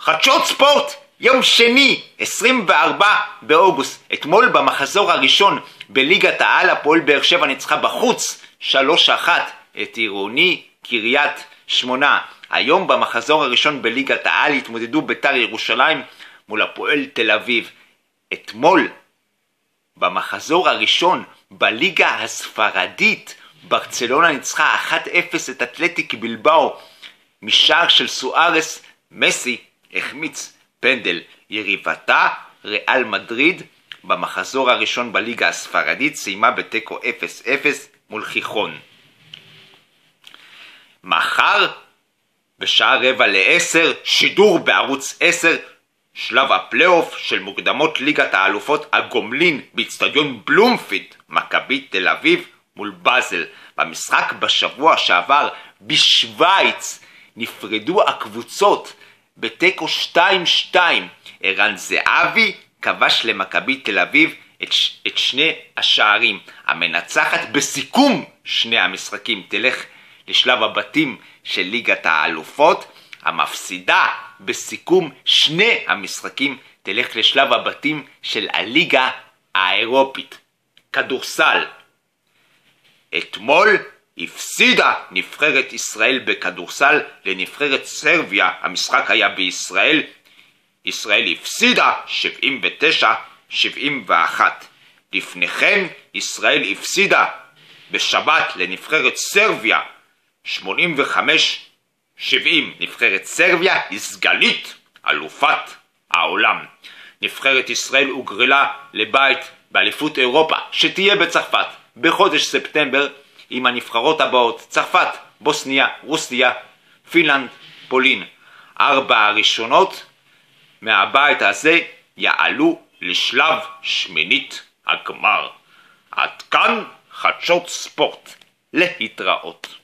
חדשות ספורט, יום שני, 24 באוגוסט. אתמול במחזור הראשון בליגת העל הפועל באר שבע ניצחה בחוץ 3-1 את עירוני קריית שמונה. היום במחזור הראשון בליגת העל התמודדו בית"ר ירושלים מול הפועל תל אביב. אתמול במחזור הראשון בליגה הספרדית ברצלונה ניצחה 1-0 את אתלטיק בלבאו משער של סוארס. מסי החמיץ פנדל. יריבתה ריאל מדריד במחזור הראשון בליגה הספרדית סיימה בתיקו 0-0 מול חיכון. מחר בשעה 9:45 שידור בערוץ 10 שלב הפלייאוף של מוקדמות ליגת האלופות הגומלין באצטדיון בלומפילד, מכבי תל אביב מול באזל. במשחק בשבוע שעבר בשוויץ נפרדו הקבוצות בתיקו 2-2. ערן זהבי כבש למכבי תל אביב את שני השערים. המנצחת בסיכום שני המשחקים תלך לשלב הבתים של ליגת האלופות. המפסידה בסיכום שני המשחקים תלך לשלב הבתים של הליגה האירופית. כדורסל, אתמול הפסידה נבחרת ישראל בכדורסל לנבחרת סרביה. המשחק היה בישראל. ישראל הפסידה 79-71. לפני כן ישראל הפסידה בשבת לנבחרת סרביה 85-70. נבחרת סרביה היא סגנית אלופת העולם. נבחרת ישראל הוגרלה לבית באליפות אירופה שתהיה בצרפת בחודש ספטמבר עם הנבחרות הבאות: צרפת, בוסניה, רוסיה, פינלנד, פולין. 4 הראשונות מהבית הזה יעלו לשלב שמינית הגמר. עד כאן חדשות ספורט. להתראות.